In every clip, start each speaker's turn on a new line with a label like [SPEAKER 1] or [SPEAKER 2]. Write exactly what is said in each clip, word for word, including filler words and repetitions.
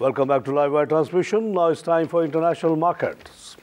[SPEAKER 1] Welcome back to Live Wire Transmission. Now it's time for international markets.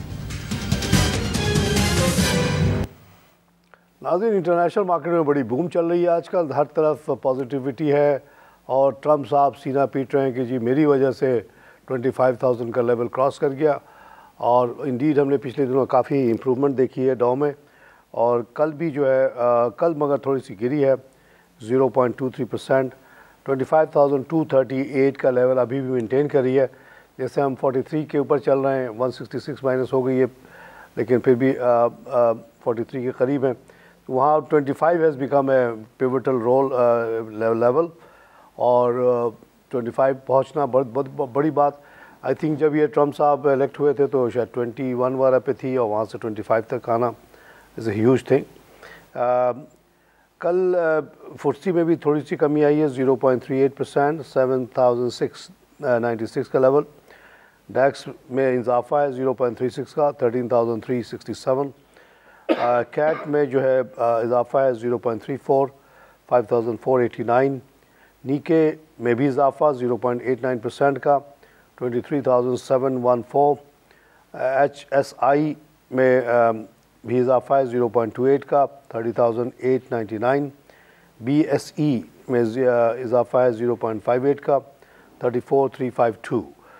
[SPEAKER 1] नाज़रीन, international market में बड़ी boom चल रही है आजकल, हर तरफ पॉजिटिविटी है और ट्रम्प साहब सीना पीट रहे हैं कि जी मेरी वजह से पच्चीस हज़ार का लेवल क्रॉस कर गया। और इंडीड हमने पिछले दिनों काफ़ी इम्प्रूवमेंट देखी है डॉ में, और कल भी जो है आ, कल मगर थोड़ी सी गिरी है zero point two three percent. पच्चीस हज़ार दो सौ अड़तीस का लेवल अभी भी मेंटेन कर रही है। जैसे हम तैंतालीस के ऊपर चल रहे हैं, एक सौ छियासठ माइनस हो गई है, लेकिन फिर भी तैंतालीस के करीब हैं। वहाँ पच्चीस has become a pivotal role level, और पच्चीस पहुँचना बहुत बहुत बड़ी बात। आई थिंक जब ये ट्रम्प साहब इलेक्ट हुए थे तो शायद इक्कीस वाला पे थी, और वहाँ से पच्चीस तक आना इज़ ए ह्यूज थिंग। कल फुट्सी में भी थोड़ी सी कमी आई है, zero point three eight percent, seven thousand six ninety six का लेवल। डैक्स में इजाफा है ज़ीरो पॉइंट थ्री सिक्स का, thirteen thousand three sixty seven. कैट में जो है इजाफा है zero point three four, five thousand four eighty nine. Nikkei में भी इजाफा zero point eight nine percent का, twenty three thousand seven one four. H S I में भी इजाफा है ज़ीरो पॉइंट टू एट का, thirty thousand eight ninety nine. B S E में इजाफा है ज़ीरो पॉइंट फाइव एट का, thirty four three five two.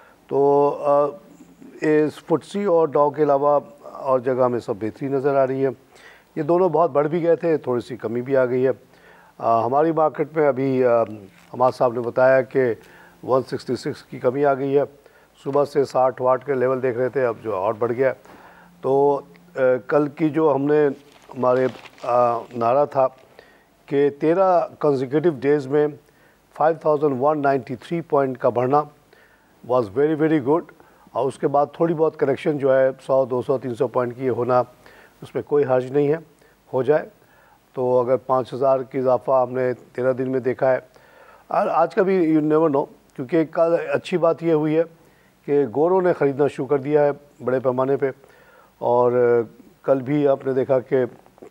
[SPEAKER 1] तो इस फुट्सी और डॉ के अलावा और जगह में सब बेहतरी नज़र आ रही है। ये दोनों बहुत बढ़ भी गए थे, थोड़ी सी कमी भी आ गई है। आ, हमारी मार्केट में अभी हमारे साहब ने बताया कि एक सौ छियासठ की कमी आ गई है। सुबह से साठ वाट के लेवल देख रहे थे, अब जो और बढ़ गया। तो आ, कल की जो हमने हमारे आ, नारा था कि तेरह कंसेक्यूटिव डेज़ में five thousand one ninety three point का बढ़ना वाज वेरी वेरी गुड। और उसके बाद थोड़ी बहुत करेक्शन जो है सौ दो सौ तीन सौ पॉइंट की होना, उसमें कोई हर्ज नहीं है, हो जाए तो। अगर पाँच हज़ार की इजाफा हमने तेरह दिन में देखा है, और आज का भी यू नेवर नो, क्योंकि कल अच्छी बात यह हुई है कि गोरों ने ख़रीदना शुरू कर दिया है बड़े पैमाने पे। और कल भी आपने देखा कि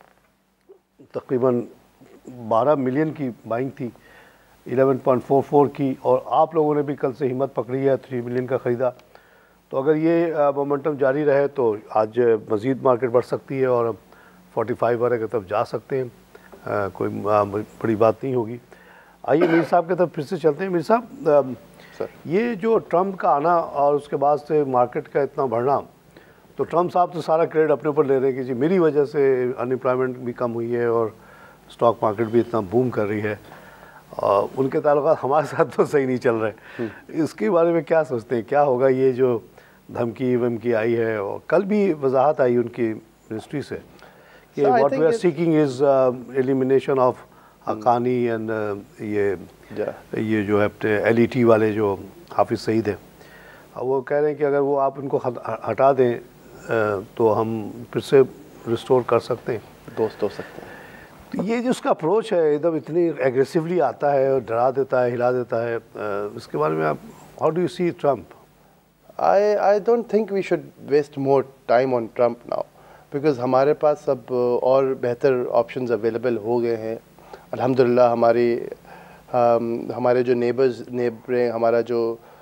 [SPEAKER 1] तकरीबन बारह मिलियन की बाइंग थी, ग्यारह पॉइंट फोर फोर की, और आप लोगों ने भी कल से हिम्मत पकड़ी है, तीन मिलियन का ख़रीदा। तो अगर ये मोमेंटम जारी रहे तो आज मज़ीद मार्केट बढ़ सकती है और पैंतालीस वाले की तरफ जा सकते हैं। आ, कोई आ, बड़ी बात नहीं होगी। आइए मीर साहब की तरफ फिर से चलते हैं। मीर साहब, सर ये जो ट्रम्प का आना और उसके बाद से मार्केट का इतना बढ़ना, तो ट्रम्प साहब तो सारा क्रेडिट अपने ऊपर ले रहे हैं कि जी मेरी वजह से अनएम्प्लॉयमेंट भी कम हुई है और स्टॉक मार्केट भी इतना बूम कर रही है। और उनके ताल्लुकात हमारे साथ तो सही नहीं चल रहे। इसके बारे में क्या सोचते हैं, क्या होगा? ये जो धमकी वमकी आई है, और कल भी वजाहत आई उनकी मिनिस्ट्री से कि what we are seeking is elimination of Haqqani and ये yeah. ये जो है एल ई टी वाले जो हाफिज सईद है, वो कह रहे हैं कि अगर वो आप उनको हटा दें तो हम फिर से रिस्टोर कर सकते हैं,
[SPEAKER 2] दोस्त हो सकते हैं।
[SPEAKER 1] तो ये जो उसका अप्रोच है, एकदम इतनी एग्रेसिवली आता है और डरा देता है, हिला देता है, इसके बारे में आप how do you see Trump?
[SPEAKER 2] I I don't think we should waste more time on Trump now, because हमारे पास अब और बेहतर ऑप्शंस अवेलेबल हो गए हैं अल्हम्दुलिल्लाह। हमारी हम, हमारे जो नेबर्स नेबरें हमारा जो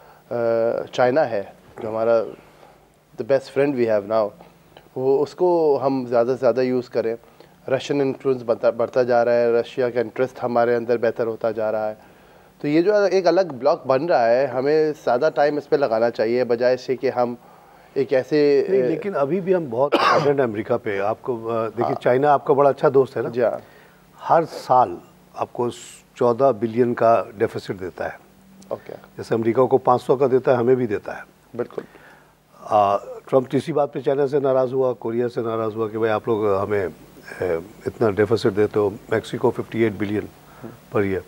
[SPEAKER 2] चाइना है, जो हमारा the best friend we have now, वो उसको हम ज़्यादा से ज़्यादा यूज़ करें। रशियन इन्फ्लुएंस बढ़ता बढ़ता जा रहा है, रशिया का इंटरेस्ट हमारे अंदर बेहतर होता जा रहा है। तो ये जो एक अलग ब्लॉक बन रहा है, हमें ज़्यादा टाइम इस पे लगाना चाहिए बजाय से कि हम एक ऐसे
[SPEAKER 1] नहीं, लेकिन अभी भी हम बहुत डिपेंडेंट हैं अमेरिका पे। आपको देखिए, चाइना आपका बड़ा अच्छा दोस्त है ना
[SPEAKER 2] जी।
[SPEAKER 1] हर साल आपको चौदह बिलियन का डेफिसिट देता है।
[SPEAKER 2] ओके,
[SPEAKER 1] जैसे अमेरिका को पाँच सौ का देता है, हमें भी देता है।
[SPEAKER 2] बिल्कुल।
[SPEAKER 1] ट्रम्प तीसरी बात पे चाइना से नाराज़ हुआ, कोरिया से नाराज़ हुआ कि भाई आप लोग हमें इतना डेफिसिट देते हो। Mexico fifty eight billion per year.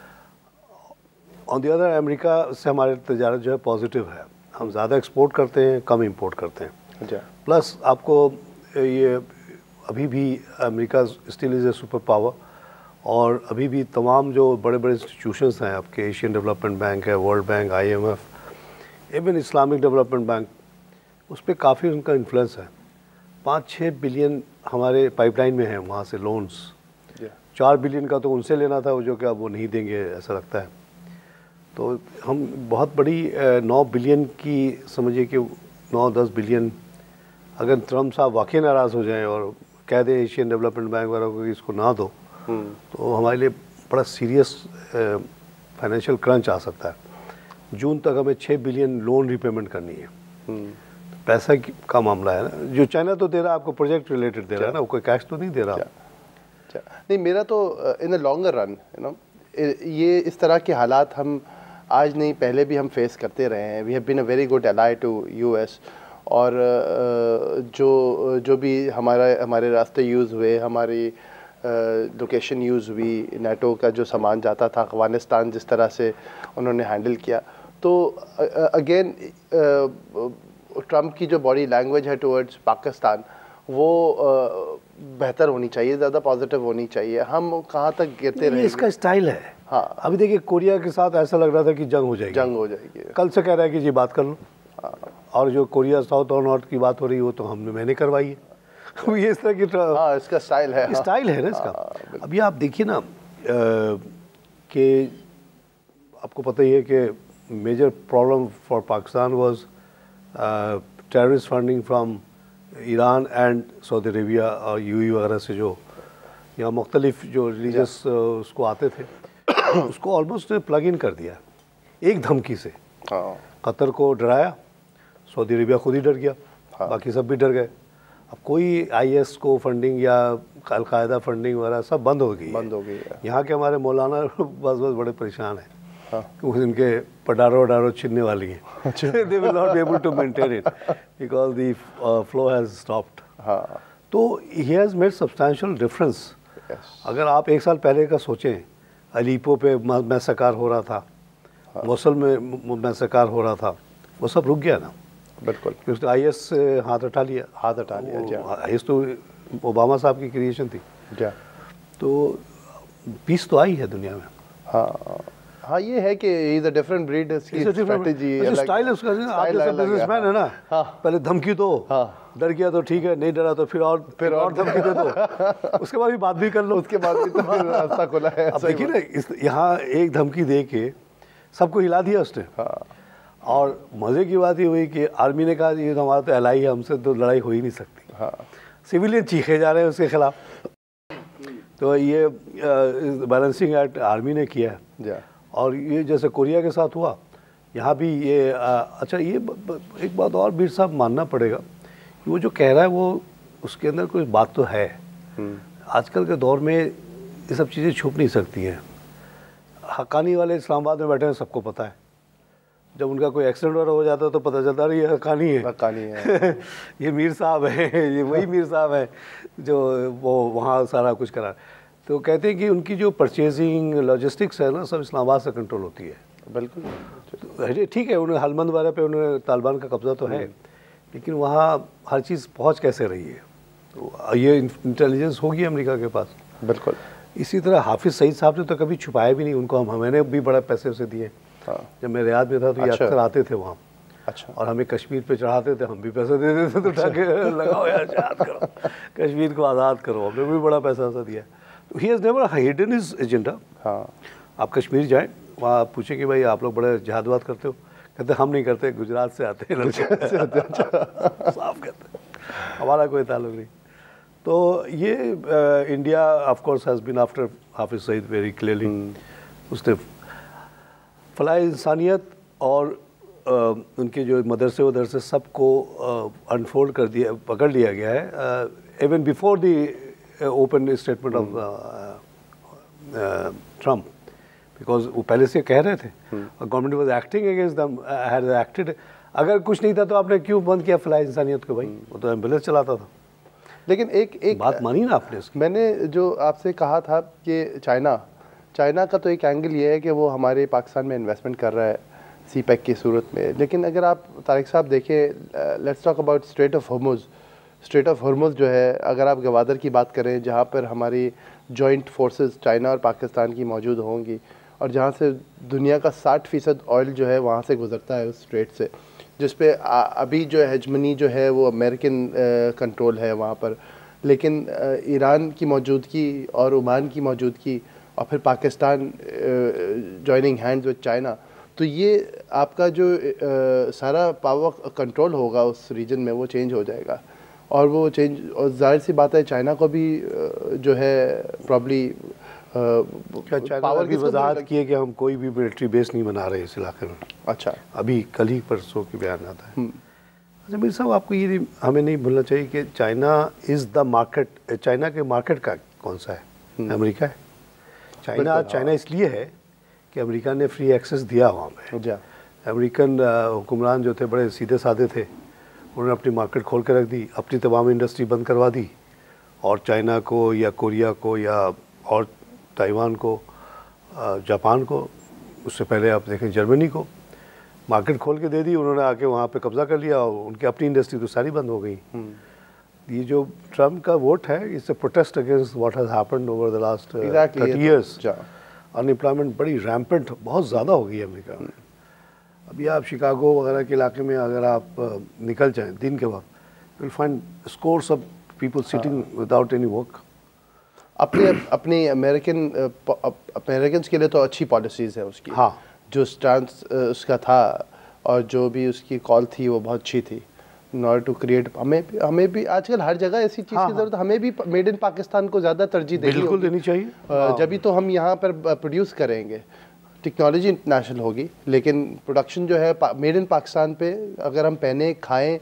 [SPEAKER 1] On the other, America से हमारी तजारत जो है पॉजिटिव है। हम ज़्यादा एक्सपोर्ट करते हैं, कम इंपोर्ट करते हैं। प्लस आपको ये अभी भी America still is a super power, और अभी भी तमाम जो बड़े बड़े इंस्टीट्यूशंस हैं आपके, एशियन डेवलपमेंट बैंक है, world bank, I M F, even Islamic development bank, उस पर काफ़ी उनका इन्फ्लुएंस है। पाँच छः बिलियन हमारे पाइपलाइन में है वहाँ से लोन्स। चार बिलियन का तो उनसे लेना था, वो जो कि अब वो नहीं देंगे ऐसा लगता है। तो हम बहुत बड़ी नौ बिलियन की समझिए कि नौ दस बिलियन अगर ट्रम्प साहब वाकई नाराज़ हो जाएं और कह दें एशियन डेवलपमेंट बैंक वालों को कि इसको ना दो, तो हमारे लिए बड़ा सीरियस फाइनेंशियल क्रंच आ सकता है। जून तक हमें छः बिलियन लोन रिपेमेंट करनी है। पैसा का मामला है ना, जो चाइना तो दे रहा है आपको प्रोजेक्ट रिलेटेड दे रहा है ना, वो कोई कैश तो नहीं दे रहा।
[SPEAKER 2] नहीं, मेरा तो in the longer run you know ये इस तरह के हालात हम आज नहीं पहले भी हम फेस करते रहे हैं। We have been a very good ally to US, और जो जो भी हमारा हमारे रास्ते यूज़ हुए, हमारी लोकेशन यूज़ हुई, नेटो का जो सामान जाता था, अफगानिस्तान जिस तरह से उन्होंने हैंडल किया, तो अगेन ट्रम्प की जो बॉडी लैंग्वेज है टुवर्ड्स पाकिस्तान वो बेहतर होनी चाहिए, ज़्यादा पॉजिटिव होनी चाहिए। हम कहाँ तक गिरते रहे,
[SPEAKER 1] इसका स्टाइल है।
[SPEAKER 2] हाँ,
[SPEAKER 1] अभी देखिए कोरिया के साथ ऐसा लग रहा था कि जंग हो जाएगी,
[SPEAKER 2] जंग हो जाएगी।
[SPEAKER 1] कल से कह रहा है कि जी बात कर लो। हाँ। और जो कोरिया साउथ और नॉर्थ की बात हो रही है वो तो हमने मैंने करवाई है। ये इस तरह की
[SPEAKER 2] हाँ, इसका स्टाइल है,
[SPEAKER 1] स्टाइल है ना इसका। हाँ, अभी आप देखिए ना कि आपको पता ही है कि major problem for Pakistan was terrorist funding from Iran and Saudi Arabia और यूएई वगैरह से जो यहाँ मुख्तलिफ जो रिलीजियस उसको आते थे, उसको ऑलमोस्ट प्लग इन कर दिया एक धमकी से।
[SPEAKER 2] हाँ।
[SPEAKER 1] कतर को डराया, सऊदी अरेबिया खुद ही डर गया। हाँ। बाकी सब भी डर गए। अब कोई आईएस को फंडिंग या अलकायदा फंडिंग वगैरह सब बंद हो गई
[SPEAKER 2] बंद हो गई है।
[SPEAKER 1] यहाँ के हमारे मौलाना बस बस बड़े परेशान हैं।
[SPEAKER 2] हाँ।
[SPEAKER 1] क्योंकि इनके पडारो वडारो छिनने वाली हैं। They will not be able to maintain it because the flow has stopped.
[SPEAKER 2] हाँ।
[SPEAKER 1] तो he has made substantial difference. अगर आप एक साल पहले का सोचें, अलीपो पे मैसकार हो रहा था, हाँ। मौसल में मैसकार हो रहा था, वो सब रुक गया ना।
[SPEAKER 2] बिल्कुल,
[SPEAKER 1] क्योंकि आईएस से हाथ हटा लिया
[SPEAKER 2] हाथ हटा लिया
[SPEAKER 1] आईएस तो ओबामा साहब की क्रिएशन थी।
[SPEAKER 2] क्या
[SPEAKER 1] तो पीस तो आई है दुनिया में।
[SPEAKER 2] हाँ हाँ, ये है कि इज अ डिफरेंट ब्रीड, इसकी स्ट्रेटजी
[SPEAKER 1] स्टाइल है उसका। आप जैसा बिजनेसमैन है ना, हाँ। पहले धमकी दो, हाँ। डर गया तो ठीक है, नहीं डरा तो फिर और फिर और धमकी दे दो, उसके बाद भी बात भी कर लो, उसके बाद भी तो फिर रास्ता खुला है। अब देखिए ना, यहाँ एक धमकी दे के सबको हिला दिया उसने। हाँ। और मज़े की बात ये हुई कि आर्मी ने कहा ये तो हमारा तो एलाई है, हमसे तो लड़ाई हो ही नहीं सकती। हाँ। सिविलियन चीखे जा रहे हैं उसके खिलाफ। तो ये बैलेंसिंग एक्ट आर्मी ने किया है। और ये जैसे कोरिया के साथ हुआ, यहाँ भी ये आ, अच्छा ये ब, ब, एक बात और बीर साहब मानना पड़ेगा कि वो जो कह रहा है वो उसके अंदर कोई बात तो है। आजकल के दौर में ये सब चीज़ें छुप नहीं सकती हैं। हक्कानी वाले इस्लामाबाद में बैठे हैं, सबको पता है। जब उनका कोई एक्सीडेंट वगैरह हो जाता है तो पता चलता है ये हक्कानी है, हक्कानी है। ये मीर साहब है, ये वही मीर साहब है जो वो वहाँ सारा कुछ करा। तो कहते हैं कि उनकी जो परचेजिंग लॉजिस्टिक्स है ना, सब इस्लामाबाद से कंट्रोल होती है। बिल्कुल तो ठीक है, उन्हें हलमंद वाले पे उन्हें तालिबान का कब्जा तो है, लेकिन वहाँ हर चीज़ पहुँच कैसे रही है, तो ये इंटेलिजेंस होगी अमेरिका के पास। बिल्कुल। इसी तरह हाफिज़ सईद साहब ने तो कभी छुपाया भी नहीं, उनको हम मैंने भी बड़ा पैसे उसे दिए। हाँ। जब मैं रियाद में था तो ये अक्सर आते थे वहाँ। अच्छा। और हमें कश्मीर पे चढ़ाते थे, हम भी पैसे दे देते थे, तो उठा के लगाओ यार, आज़ाद करो कश्मीर को, आज़ाद करो। हमने भी बड़ा पैसा ऐसा दिया। He has never hidden his agenda. हाँ। आप कश्मीर जाएं, वहाँ आप पूछें कि भाई आप लोग बड़े जिहादवाद करते हो, कहते हम नहीं करते, गुजरात से आते हैं, गुजरात से आते हैं। साफ कहते हैं, हमारा कोई ताल्लुक नहीं। तो ये India of course has been after Hafiz Saeed very clearly. उसने फलाह इंसानियत और आ, उनके जो मदरसे वदरसे सबको अनफोल्ड कर दिया, पकड़ लिया गया है। Even before the open statement of Trump, because वो पहले से कह रहे थे और government was acting against them, had acted. अगर कुछ नहीं था तो आपने क्यों बंद किया फलाह इंसानियत को? भाई वो तो एम्बुलेंस चलाता था।
[SPEAKER 2] लेकिन एक एक
[SPEAKER 1] बात मानी ना आपने उसकी।
[SPEAKER 2] मैंने जो आपसे कहा था कि चाइना चाइना का तो एक एंगल ये है कि वो हमारे पाकिस्तान में इन्वेस्टमेंट कर रहा है सी पैक की सूरत में। लेकिन अगर आप तारिक साहब देखें, let's talk about strait of Hormuz. Strait of Hormuz जो है, अगर आप गवादर की बात करें, जहाँ पर हमारी जॉइंट फोर्सेस चाइना और पाकिस्तान की मौजूद होंगी, और जहाँ से दुनिया का साठ फ़ीसद ऑयल जो है वहाँ से गुजरता है उस स्ट्रेट से, जिस पे अभी जो हेजमनी जो है वो अमेरिकन कंट्रोल है वहाँ पर। लेकिन ईरान की मौजूदगी और ओमान की मौजूदगी और फिर Pakistan joining hands with China, तो ये आपका जो आ, सारा पावर कंट्रोल होगा उस रीजन में वो चेंज हो जाएगा, और वो चेंज, और जाहिर सी बात है चाइना को भी जो है प्रॉब्ली
[SPEAKER 1] पावर की वजाहत की है कि हम कोई भी मिलिट्री बेस नहीं बना रहे इस इलाके में।
[SPEAKER 2] अच्छा,
[SPEAKER 1] अभी कल ही परसों की बयान आता है। अच्छा मीर साहब, आपको ये हमें नहीं भूलना चाहिए कि China is the market. China के मार्केट का कौन सा है? अमेरिका है। चाइना चाइना इसलिए है कि अमेरिका ने फ्री एक्सेस दिया वहाँ पे। अमेरिकन हुक्मरान जो थे बड़े सीधे साधे थे, उन्होंने अपनी मार्केट खोल के रख दी, अपनी तमाम इंडस्ट्री बंद करवा दी, और चाइना को या कोरिया को या और ताइवान को, जापान को, उससे पहले आप देखें जर्मनी को मार्केट खोल के दे दी उन्होंने, आके वहाँ पे कब्जा कर लिया और उनकी अपनी इंडस्ट्री तो सारी बंद हो गई। ये जो ट्रम्प का वोट है, इससे protest against what has happened over the last thirty years. Unemployment बड़ी रैम्पेंट, बहुत ज़्यादा हो गई है अमेरिका में। अभी आप शिकागो वगैरह के इलाके में अगर आप निकल जाएं दिन के वक्त, you will find scores of people sitting without any work.
[SPEAKER 2] अपने अपनी अमेरिकन अमेरिकन के लिए तो अच्छी पॉलिसीज़ है उसकी।
[SPEAKER 1] हाँ,
[SPEAKER 2] जो स्टांस उसका था और जो भी उसकी कॉल थी वो बहुत अच्छी थी, इन ऑर्डर टू क्रिएट। हमें भी हमें भी आजकल हर जगह ऐसी चीज़
[SPEAKER 1] हाँ,
[SPEAKER 2] की ज़रूरत, हमें भी मेड इन पाकिस्तान को ज़्यादा तरजीह देनी
[SPEAKER 1] बिल्कुल देनी चाहिए।
[SPEAKER 2] जब भी तो हम यहाँ पर प्रोड्यूस करेंगे, टेक्नोलॉजी इंटरनेशनल होगी, लेकिन प्रोडक्शन जो है मेड इन पाकिस्तान पे अगर हम पहने, खाएँ,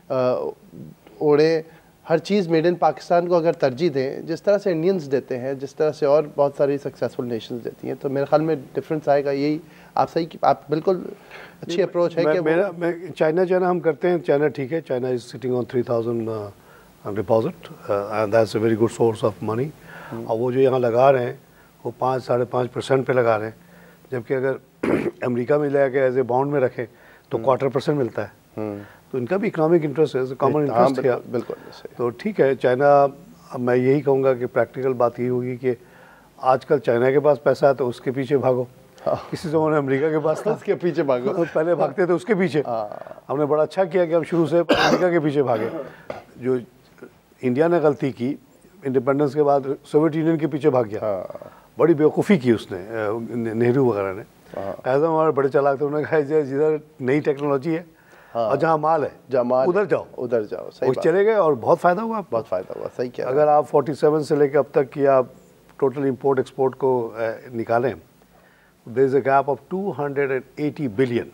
[SPEAKER 2] ओढ़ें, हर चीज़ मेड इन पाकिस्तान को अगर तरजीह दें, जिस तरह से इंडियंस देते हैं, जिस तरह से और बहुत सारी सक्सेसफुल नेशंस देती हैं, तो मेरे ख्याल में डिफरेंस आएगा। यही आप सही, आप बिल्कुल अच्छी अप्रोच है।
[SPEAKER 1] मैं,
[SPEAKER 2] कि
[SPEAKER 1] मेरा मैं चाइना चाइना हम करते हैं, चाइना ठीक है, China is sitting on three thousand deposit and that's a very good source of money. और वो जो यहाँ लगा रहे हैं वो पाँच साढ़े पाँच परसेंट पे लगा रहे हैं, जबकि अगर अमेरिका में ले के एज ए बॉन्ड में रखें तो क्वार्टर परसेंट मिलता है। तो इनका भी इकोनॉमिक इंटरेस्ट है, कॉमन इंटरेस्ट है।
[SPEAKER 2] बिल्कुल,
[SPEAKER 1] तो ठीक है चाइना। अब मैं यही कहूँगा कि प्रैक्टिकल बात ये होगी कि आजकल चाइना के पास पैसा है तो उसके पीछे भागो। हाँ। किसी ज़माने अमेरिका के पास था,
[SPEAKER 2] उसके पीछे भागो।
[SPEAKER 1] पहले भागते थे उसके पीछे। हमने बड़ा अच्छा किया कि हम शुरू से अमेरिका के पीछे भागे। जो इंडिया ने गलती की इंडिपेंडेंस के बाद, सोवियत यूनियन के पीछे भाग गया। बड़ी बेवकूफ़ी की उसने, नेहरू वगैरह ने। ऐसा हमारे बड़े चालाक थे, उन्होंने कहा जिधर नई टेक्नोलॉजी है हाँ। और जहाँ माल है जहाँ उधर जाओ उधर जाओ सही बात। चले गए और बहुत फ़ायदा हुआ,
[SPEAKER 2] बहुत फ़ायदा हुआ। सही क्या,
[SPEAKER 1] अगर आप सैंतालीस से लेकर अब तक की आप टोटल इंपोर्ट एक्सपोर्ट को निकालें, there is a gap of two hundred eighty billion.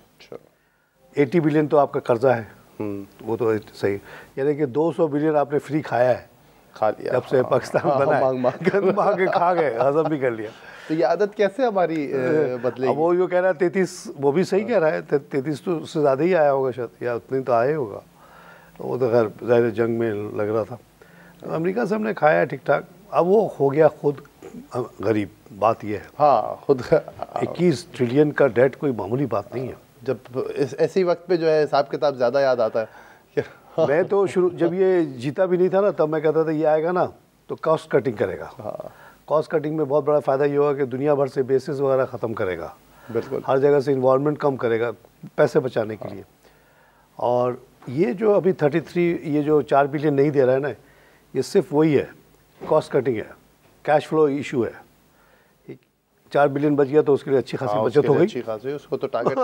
[SPEAKER 1] अस्सी बिलियन तो आपका कर्जा है, वो तो सही, यानी कि दो सौ बिलियन आपने फ्री खाया है,
[SPEAKER 2] खा लिया
[SPEAKER 1] जब से पाकिस्तान हाँ, बना
[SPEAKER 2] मांग मांग
[SPEAKER 1] मांग के खा गए, हजम भी कर लिया।
[SPEAKER 2] तो ये आदत कैसे हमारी बदलेगी?
[SPEAKER 1] अब वो जो कह रहा है तैंतीस, वो भी सही कह रहा है, तैंतीस तो उससे ज़्यादा ही आया होगा शायद, या उतनी तो आया ही होगा। वो तो खैर ज़ाहिर जंग में लग रहा था। तो अमेरिका से हमने खाया है ठीक ठाक, अब वो हो गया खुद गरीब। बात ये है
[SPEAKER 2] हाँ, खुद
[SPEAKER 1] इक्कीस ट्रिलियन का डेट कोई मामूली बात नहीं है।
[SPEAKER 2] जब इस ऐसी वक्त पे जो है हिसाब किताब ज़्यादा याद आता है।
[SPEAKER 1] मैं तो शुरू जब ये जीता भी नहीं था ना, तब मैं कहता था ये आएगा ना तो कॉस्ट कटिंग करेगा। हाँ। कॉस्ट कटिंग में बहुत बड़ा फ़ायदा ये होगा कि दुनिया भर से बेसिस वगैरह ख़त्म करेगा, बिल्कुल हर जगह से इन्वॉल्वमेंट कम करेगा पैसे बचाने के लिए। और ये जो अभी तैंतीस, ये जो चार बिलियन नहीं दे रहा है ना, ये सिर्फ वही है, कॉस्ट कटिंग है, कैश फ्लो इशू है। चार बिलियन बच गया तो उसके लिए अच्छी खासी बचत हो गई।
[SPEAKER 2] अच्छी खासी, उसको तो टारगेट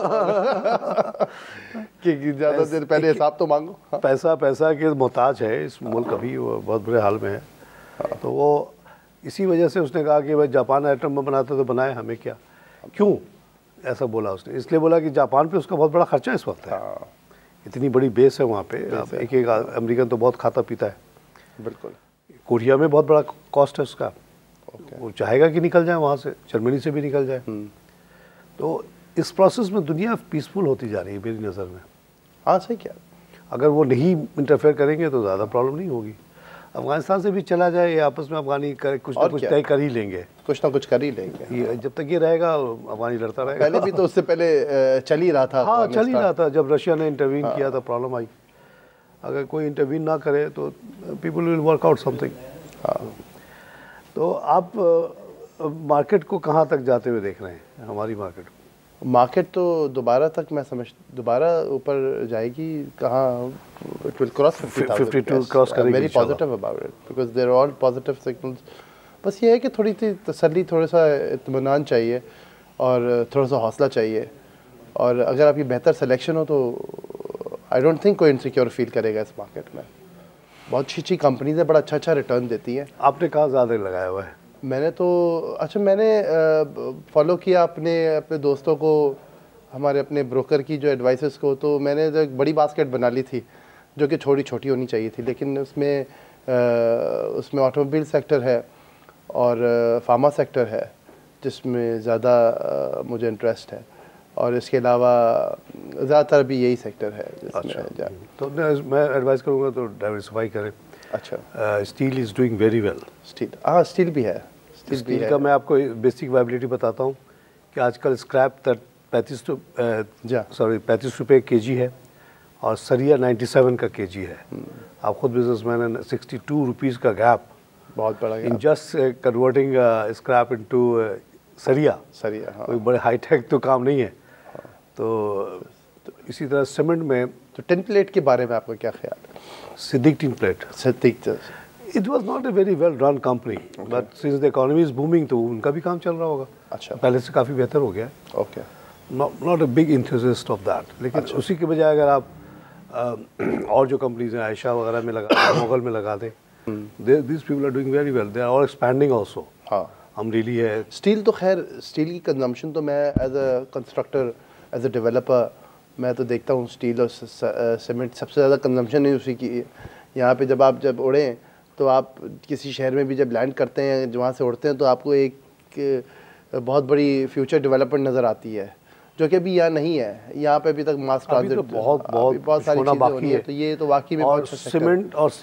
[SPEAKER 2] कि ज़्यादा देर पहले हिसाब तो मांगो। हाँ।
[SPEAKER 1] पैसा पैसा के मोहताज है इस मुल्क, अभी वो बहुत बुरे हाल में है। हाँ। तो वो इसी वजह से उसने कहा कि भाई जापान एटम बम बनाते तो बनाए, हमें क्या। क्यों ऐसा बोला उसने? इसलिए बोला कि जापान पे उसका बहुत बड़ा खर्चा इस वक्त है। हाँ। इतनी बड़ी बेस है वहाँ पे, एक एक अमेरिकन तो बहुत खाता पीता है।
[SPEAKER 2] बिल्कुल।
[SPEAKER 1] कोरिया में बहुत बड़ा कॉस्ट है उसका, वो चाहेगा कि निकल जाए वहाँ से, जर्मनी से भी निकल जाए। तो इस प्रोसेस में दुनिया पीसफुल होती जा रही है मेरी नज़र में।
[SPEAKER 2] हाँ सही क्या, अगर
[SPEAKER 1] वो नहीं इंटरफेयर करेंगे तो ज़्यादा प्रॉब्लम नहीं होगी। अफगानिस्तान से भी चला जाए, आपस में अफगानी कर, कुछ ना कुछ तय कर ही लेंगे,
[SPEAKER 2] कुछ ना कुछ कर ही लेंगे।
[SPEAKER 1] जब तक ये रहेगा अफगानी लड़ता रहेगा।
[SPEAKER 2] पहले भी तो उससे पहले चल ही रहा था।
[SPEAKER 1] हाँ चल ही रहा था, जब रशिया ने इंटरवीन हाँ। किया था प्रॉब्लम आई। अगर कोई इंटरवीन ना करे तो people will work out something. हाँ। तो आप मार्केट को कहाँ तक जाते हुए देख रहे हैं? हमारी मार्केट
[SPEAKER 2] मार्केट तो दोबारा तक मैं समझ दोबारा ऊपर जाएगी। कहाँ it will cross
[SPEAKER 1] fifty two cross करेगी।
[SPEAKER 2] Very positive about it because there are all positive signals. बस ये है कि थोड़ी सी तसल्ली, थोड़ा सा इत्मीनान चाहिए और थोड़ा सा हौसला चाहिए और अगर आपकी बेहतर सिलेक्शन हो तो आई डोंट थिंक कोई इनसिक्योर फील करेगा इस मार्केट में। बहुत अच्छी अच्छी कंपनीज है, बड़ा अच्छा अच्छा रिटर्न देती हैं।
[SPEAKER 1] आपने कहाँ ज़्यादा लगाया हुआ है?
[SPEAKER 2] मैंने तो अच्छा मैंने फॉलो किया अपने अपने दोस्तों को, हमारे अपने ब्रोकर की जो एडवाइसेस को, तो मैंने तो एक बड़ी बास्केट बना ली थी जो कि छोटी छोटी होनी चाहिए थी, लेकिन उसमें आ, उसमें ऑटोमोबाइल सेक्टर है और फार्मा सेक्टर है जिसमें ज़्यादा मुझे इंटरेस्ट है, और इसके अलावा ज़्यादातर भी यही सेक्टर है जिसमें।
[SPEAKER 1] अच्छा, तो मैं एडवाइस करूँगा तो डाइवर्सिफाई करें।
[SPEAKER 2] अच्छा,
[SPEAKER 1] steel is doing very well.
[SPEAKER 2] Steel, हाँ स्टील भी है। स्टील,
[SPEAKER 1] स्टील
[SPEAKER 2] भी
[SPEAKER 1] का
[SPEAKER 2] है।
[SPEAKER 1] मैं आपको बेसिक वायबिलिटी बताता हूँ कि आजकल स्क्रैप पैंतीस सॉरी पैंतीस रुपये के जी है और सरिया सत्तानवे का के जी है। आप खुद बिजनेसमैन है, सिक्सटी टू रुपीज़ का गैप,
[SPEAKER 2] बहुत बड़ा
[SPEAKER 1] in just converting scrap into सरिया।
[SPEAKER 2] सरिया, हाँ।
[SPEAKER 1] कोई बड़े हाईटेक तो काम नहीं है। हाँ। तो, तो इसी तरह सीमेंट में
[SPEAKER 2] तो टिन प्लेट के बारे में आपका क्या ख्याल है?
[SPEAKER 1] Siddique tin plate,
[SPEAKER 2] Siddique,
[SPEAKER 1] it was not a very well run company, but since the economy is booming तो उनका भी काम चल रहा होगा।
[SPEAKER 2] अच्छा,
[SPEAKER 1] पहले से काफ़ी बेहतर हो गया है।
[SPEAKER 2] Okay,
[SPEAKER 1] not a big enthusiast of that, लेकिन अच्छा। उसी के बजाय अगर आप आ, और जो कंपनीज हैं आयशा वगैरह में लगा दें, मोगल में लगा दें, this people are doing very well, they are all expanding also.
[SPEAKER 2] हाँ,
[SPEAKER 1] अमरीली है।
[SPEAKER 2] स्टील तो खैर, स्टील की कंजम्पशन तो मैं as a constructor, as a developer मैं तो देखता हूँ स्टील और सीमेंट सबसे ज़्यादा कंजम्पशन है उसी की। यहाँ पे जब आप जब उड़ें तो आप किसी शहर में भी जब लैंड करते हैं, वहाँ से उड़ते हैं तो आपको एक बहुत बड़ी फ्यूचर डेवलपमेंट नज़र आती है, जो कि अभी यहाँ नहीं है। यहाँ पे अभी तक मास ट्रांजिट
[SPEAKER 1] तो बहुत बहुत
[SPEAKER 2] बहुत सारी चीज़ें बाकी है, तो ये तो वाकई में
[SPEAKER 1] और सीमेंट और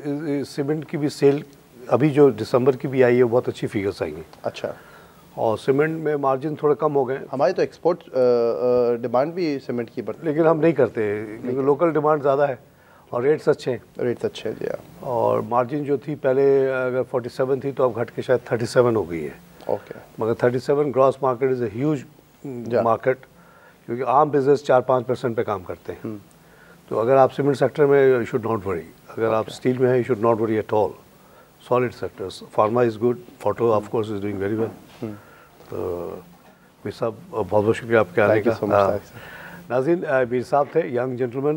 [SPEAKER 1] सीमेंट की भी सेल अभी जो दिसंबर की भी आई है बहुत अच्छी फिगर्स आई हैं।
[SPEAKER 2] अच्छा,
[SPEAKER 1] और सीमेंट में मार्जिन थोड़े कम हो गए।
[SPEAKER 2] हमारी तो एक्सपोर्ट डिमांड भी सीमेंट की बढ़ती,
[SPEAKER 1] लेकिन हम नहीं करते क्योंकि लोकल डिमांड ज़्यादा है और रेट्स अच्छे हैं।
[SPEAKER 2] रेट्स अच्छे हैं जी।
[SPEAKER 1] और मार्जिन जो थी पहले अगर सैंतालीस थी तो अब घट के शायद सैंतीस हो गई है।
[SPEAKER 2] ओके,
[SPEAKER 1] मगर सैंतीस gross market is a huge market, क्योंकि आम बिजनेस चार पाँच परसेंट पे काम करते हैं। तो अगर आप सीमेंट सेक्टर में यू शुड नॉट वरी, अगर आप स्टील में है you should not worry at all. Solid sectors, pharma is good, photo of course is doing very well. तो मीर साहब बहुत बहुत शुक्रिया आपके आने का। नाज़रीन, मीर साहब थे यंग जेंटलमैन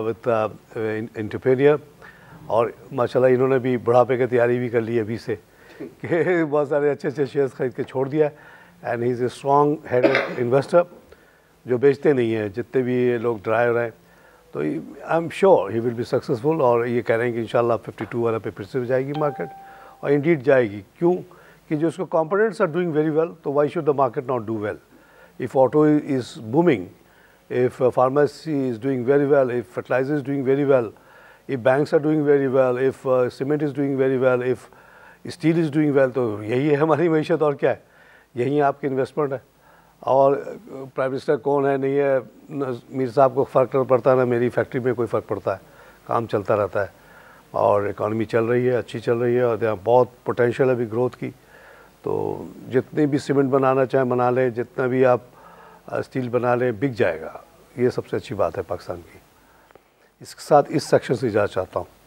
[SPEAKER 1] विद एंटरप्रेन्योर, और माशाल्लाह इन्होंने भी बुढ़ापे की तैयारी भी कर ली अभी से कि बहुत सारे अच्छे अच्छे शेयर्स खरीद के छोड़ दिया है। And he is a strong headed investor जो बेचते नहीं हैं, जितने भी लोग ड्राइवर हैं। तो I am sure he will be successful, और ये कह रहे हैं कि इंशाल्लाह बावन वाला पे फिर से जाएगी मार्केट, और इंडीड जाएगी। क्यों कि जो उसको components are doing very well, तो why should the market not do well? If auto is booming, if uh, pharmacy is doing very well, if fertilizer is doing very well, if banks are doing very well, if uh, cement is doing very well, if steel is doing well, तो यही है हमारी मैशत और क्या है, यही आपकी investment है। और प्राइम मिनिस्टर कौन है नहीं है, मीर साहब को फ़र्क नहीं पड़ता, ना मेरी फैक्ट्री में कोई फ़र्क पड़ता है, काम चलता रहता है और इकॉनमी चल रही है, अच्छी चल रही है, और यहाँ बहुत पोटेंशियल है अभी ग्रोथ की। तो जितनी भी सीमेंट बनाना चाहें बना लें, जितना भी आप स्टील बना लें, बिक जाएगा। ये सबसे अच्छी बात है पाकिस्तान की। इसके साथ इस सेक्शन से इजाज़त चाहता हूँ।